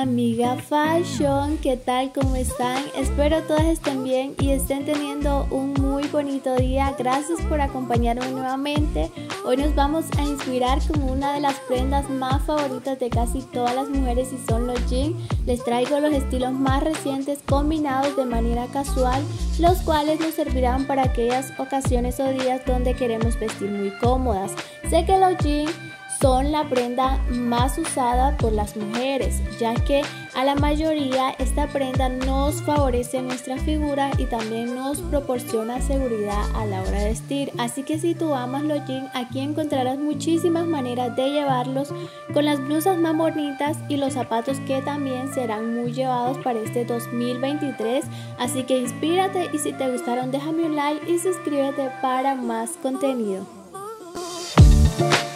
amiga Fashion, ¿qué tal? ¿Cómo están? Espero todas estén bien y estén teniendo un muy bonito día. Gracias por acompañarme nuevamente. Hoy nos vamos a inspirar con una de las prendas más favoritas de casi todas las mujeres y son los jeans. Les traigo los estilos más recientes combinados de manera casual, los cuales nos servirán para aquellas ocasiones o días donde queremos vestir muy cómodas. Sé que los jeans son la prenda más usada por las mujeres, ya que a la mayoría esta prenda nos favorece nuestra figura y también nos proporciona seguridad a la hora de vestir. Así que si tú amas los jeans, aquí encontrarás muchísimas maneras de llevarlos, con las blusas más bonitas y los zapatos que también serán muy llevados para este 2023. Así que inspírate y si te gustaron déjame un like y suscríbete para más contenido.